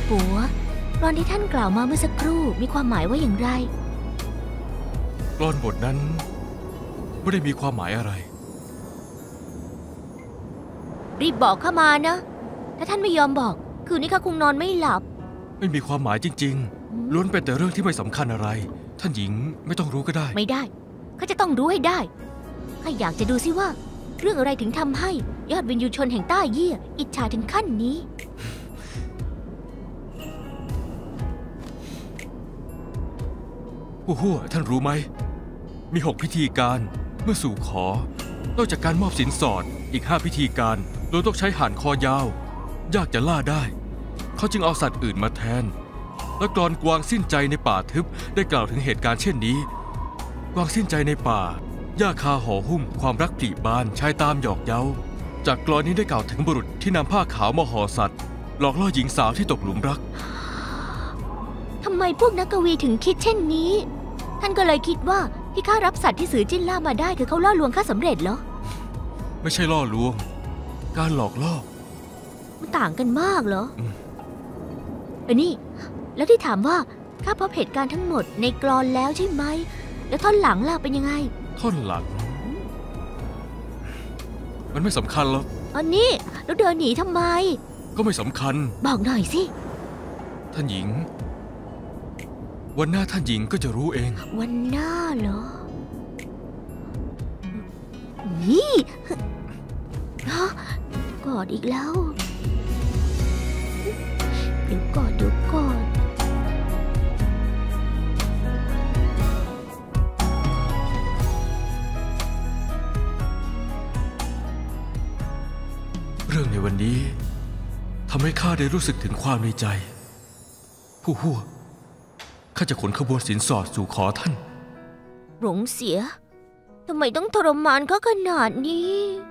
ปัวกลอนที่ท่านกล่าวมาเมื่อสักครู่มีความหมายว่าอย่างไรกลอนบทนั้นไม่ได้มีความหมายอะไรรีบบอกข้ามานะถ้าท่านไม่ยอมบอกคืนนี้ข้าคงนอนไม่หลับไม่มีความหมายจริงๆล้วนเป็นแต่เรื่องที่ไม่สำคัญอะไรท่านหญิงไม่ต้องรู้ก็ได้ไม่ได้ข้าจะต้องรู้ให้ได้ข้าอยากจะดูซิว่าเรื่องอะไรถึงทำให้ยอดวินยูชนแห่งต้าเยี่ยอิจฉาถึงขั้นนี้หัวท่านรู้ไหมมี6พิธีการเมื่อสู่ขอนอกจากการมอบสินสอดอีก5พิธีการโดยต้องใช้ห่านคอยาวยากจะล่าได้เขาจึงเอาสัตว์อื่นมาแทนและกลอนกวางสิ้นใจในป่าทึบได้กล่าวถึงเหตุการณ์เช่นนี้กวางสิ้นใจในป่าหญ้าคาห่อหุ้มความรักปลีบานชายตามหยอกเย้าจากกลอนนี้ได้กล่าวถึงบุรุษที่นำผ้าขาวมาห่อสัตว์หลอกล่อหญิงสาวที่ตกหลุมรักทำไมพวกนักกวีถึงคิดเช่นนี้ท่านก็เลยคิดว่าที่ข้ารับสัตว์ที่สือจิ้นล่ามาได้คือเขาล่อลวงข้าสำเร็จเหรอไม่ใช่ล่อลวงการหลอกล่อมันต่างกันมากเหรอนี่แล้วที่ถามว่าข้าพบเหตุการณ์ทั้งหมดในกลอนแล้วใช่ไหมแล้วท่อนหลังล่ะเป็นยังไงท่อนหลังมันไม่สำคัญหรอกอันนี้แล้วเดินหนีทำไมก็ไม่สำคัญบอกหน่อยสิท่านหญิงวันหน้าท่านหญิงก็จะรู้เองวันหน้าเหรอนี่กอดอีกแล้วเดี๋ยวก่อนเรื่องในวันนี้ทำให้ข้าได้รู้สึกถึงความในใจผู้หัวข้าจะขนขบวนสินสอดสู่ขอท่านหลงเสียทำไมต้องทรมานเขาขนาดนี้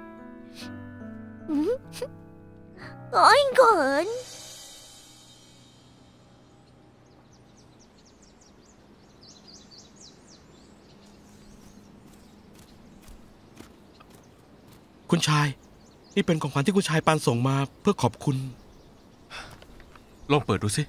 อ้อยเกินคุณชายนี่เป็นของขวัญที่คุณชายปานส่งมาเพื่อขอบคุณลองเปิดดูสิ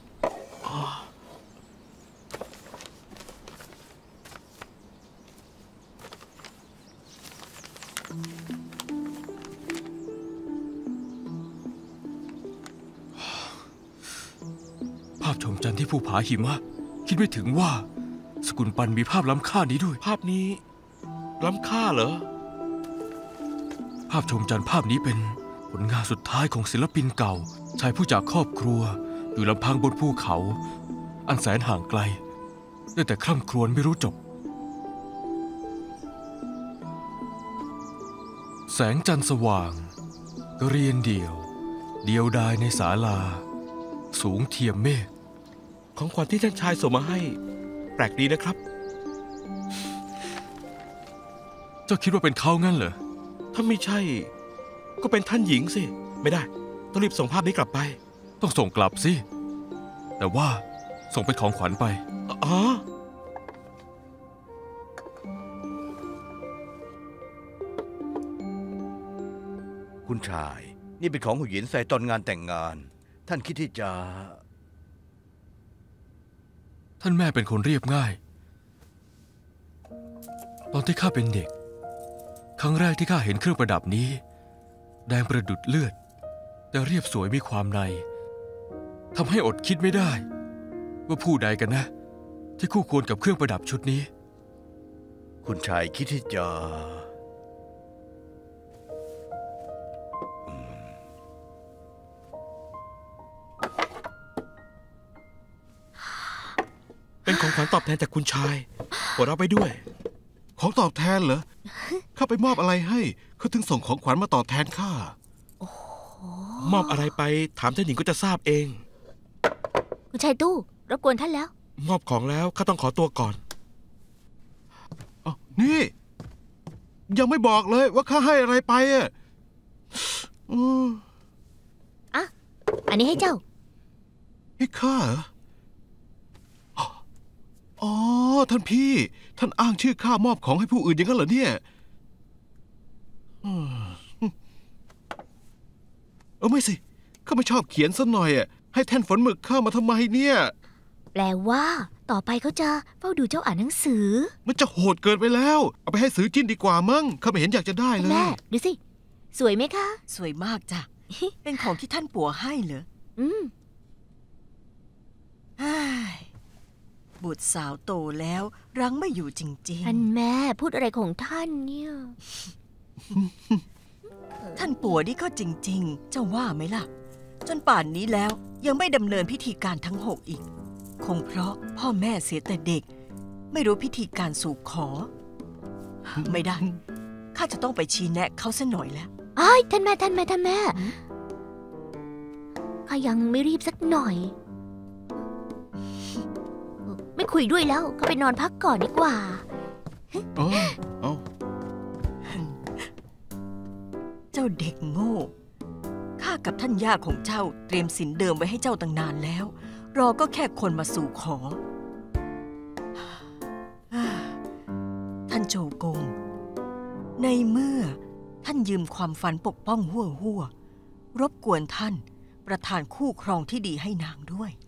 ภาพชมจันทร์ที่ภูผาหิมะคิดไม่ถึงว่าสกุลปันมีภาพล้ำค่านี้ด้วยภาพนี้ล้ำค่าเหรอภาพชมจันทร์ภาพนี้เป็นผลงานสุดท้ายของศิลปินเก่าชายผู้จากครอบครัวอยู่ลำพังบนภูเขาอันแสนห่างไกลได้แต่คร่ำครวญไม่รู้จบแสงจันทร์สว่างก็เรียนเดียวดายในศาลาสูงเทียมเมฆของขวัญที่ท่านชายส่งมาให้แปลกดีนะครับเจ้าคิดว่าเป็นเขางั้นเหรอถ้าไม่ใช่ก็เป็นท่านหญิงสิไม่ได้ต้องรีบส่งภาพนี้กลับไปต้องส่งกลับสิแต่ว่าส่งเป็นของขวัญไปอ๋อคุณชายนี่เป็นของหูหยินใส่ตอนงานแต่งงานท่านคิดที่จะท่านแม่เป็นคนเรียบง่ายตอนที่ข้าเป็นเด็กครั้งแรกที่ข้าเห็นเครื่องประดับนี้แดงประดุจเลือดแต่เรียบสวยมีความในทำให้อดคิดไม่ได้ว่าผู้ใดกันนะที่คู่ควรกับเครื่องประดับชุดนี้คุณชายคิดที่จะเป็นของขวัญตอบแทนจากคุณชายโปรดเอาไปด้วยของตอบแทนเหรอข้าไปมอบอะไรให้เขาถึงส่งของขวัญมาตอบแทนข้ามอบอะไรไปถามท่านหญิงก็จะทราบเองคุณชายตู้รบกวนท่านแล้วมอบของแล้วข้าต้องขอตัวก่อนนี่ยังไม่บอกเลยว่าข้าให้อะไรไปอ่ะอันนี้ให้เจ้าให้ข้าเหรออ๋อท่านพี่ท่านอ้างชื่อข้ามอบของให้ผู้อื่นอย่างนั้นเหรอเนี่ยไม่สิข้าไม่ชอบเขียนซะหน่อยอ่ะให้แท่นฝนหมึกเข้ามาทำไมเนี่ยแปลว่า ต่อไปเขาจะเฝ้าดูเจ้าอ่านหนังสือมันจะโหดเกินไปแล้ว เอาไปให้ซื้อจิ้นดีกว่ามั้งข้าไม่เห็นอยากจะได้เลแม่ยดูสิ สวยไหมคะสวยมากจ้ะ เป็นของที่ท่านปัวให้เหรออืมเฮ้ยบุตรสาวโตแล้วรั้งไม่อยู่จริงท่านแม่พูดอะไรของท่านเนี่ยๆ ท่านปัวนี่ก็จริง ๆ เจ้าว่าไหมล่ะ จนป่านนี้แล้วยังไม่ดำเนินพิธีการทั้ง 6อีก คงเพราะพ่อแม่เสียแต่เด็ก ไม่รู้พิธีการสู่ขอ ไม่ได้ ข้าจะต้องไปชี้แนะเขาซะหน่อยแล้วอ้ายท่านแม่ข้ายังไม่รีบสักหน่อย ไม่คุยด้วยแล้วก็ไปนอนพักก่อนดีกว่าอ๋อเอาเจ้าเด็กโง่ ข้ากับท่านย่าของเจ้าเตรียมสินเดิมไว้ให้เจ้าตั้งนานแล้ว รอก็แค่คนมาสู่ขอ ท่านโจกง ในเมื่อท่านยืมความฝันปกป้องหัวรบกวนท่านประทานคู่ครองที่ดีให้นางด้วย